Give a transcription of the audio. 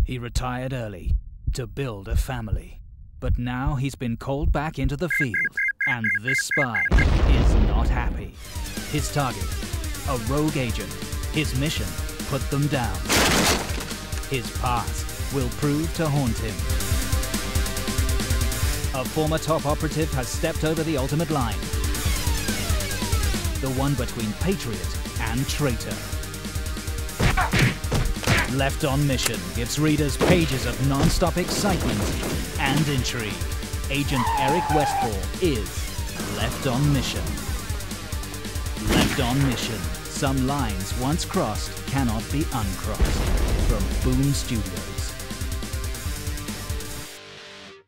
He retired early to build a family. But now he's been called back into the field, and this spy is not happy. His target, a rogue agent. His mission, put them down. His past will prove to haunt him. A former top operative has stepped over the ultimate line. The one between patriot and traitor. Left on Mission gives readers pages of non-stop excitement and intrigue. Agent Eric Westfall is Left on Mission. Left on Mission. Some lines once crossed cannot be uncrossed. From Bourne Studios.